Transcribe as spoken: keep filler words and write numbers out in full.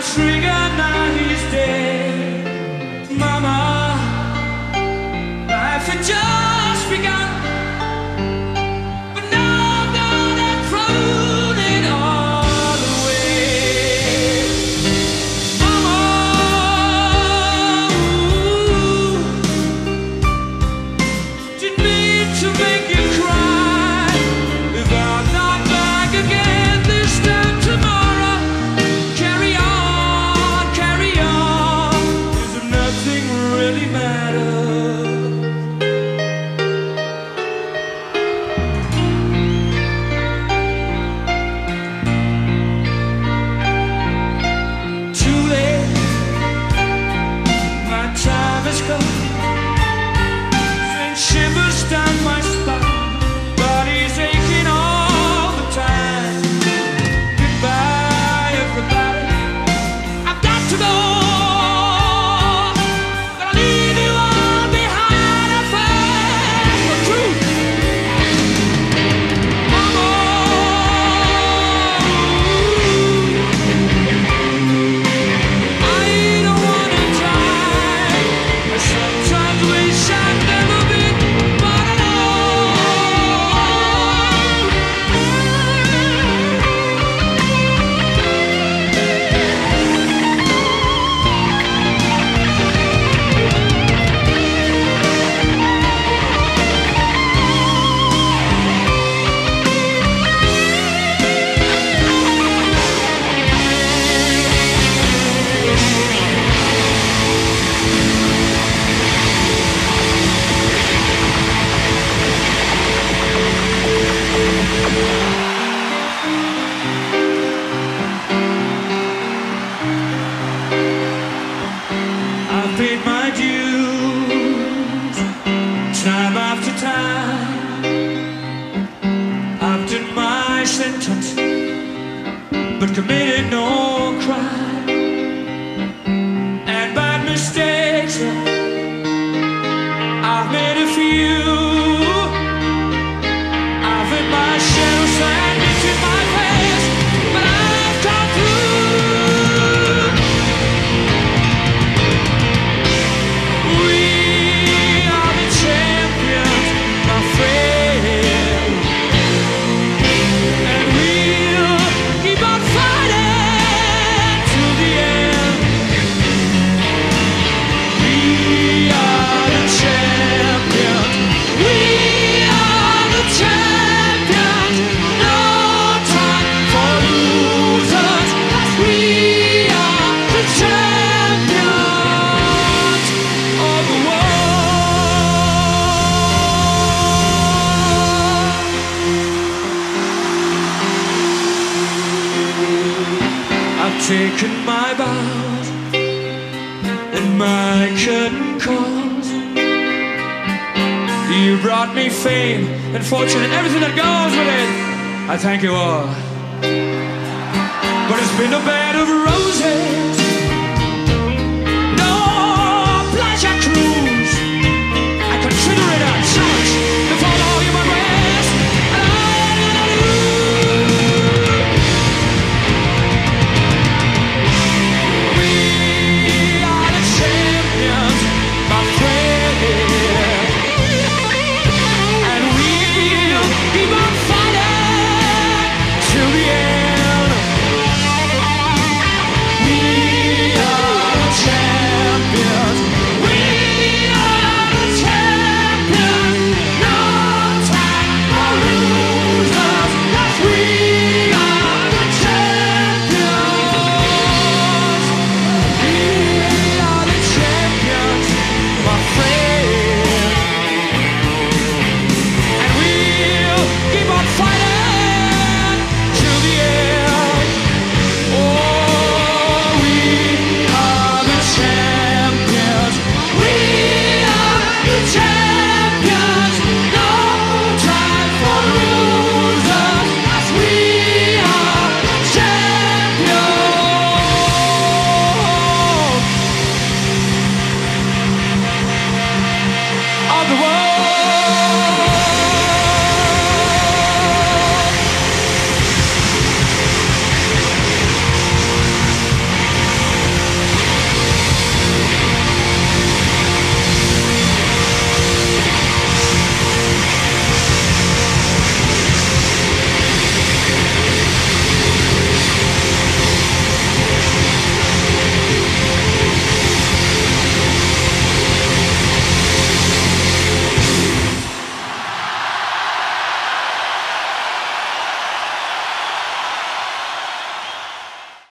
trigger, now he's dead. Mama, life had just begun, but now I'm gonna throw it all away. Mama, ooh, didn't mean to make you cry. If I'm not back again this time tomorrow, carry on, carry on, 'cause nothing really matters. Too late, my time has come. Send shivers down my spine, body's aching all the time. Goodbye, everybody, I've got to go. Gonna leave you all behind, I found the truth. Mama, I don't wanna die. I sometimes wish I'd never been born I've paid my dues time after time. I've done my sentence, but committed no crime. And bad mistakes, I've made a few. I've hit my shadow sandwich in my face, but I've come through. We are the champions, my friend, and we'll keep on fighting till the end. We are the champions. We are the champions. No time for losers. We are the champions of the world. I've taken my bows and my curtain calls. You brought me fame and fortune and everything that goes with it. I thank you all. But it's been a bed of roses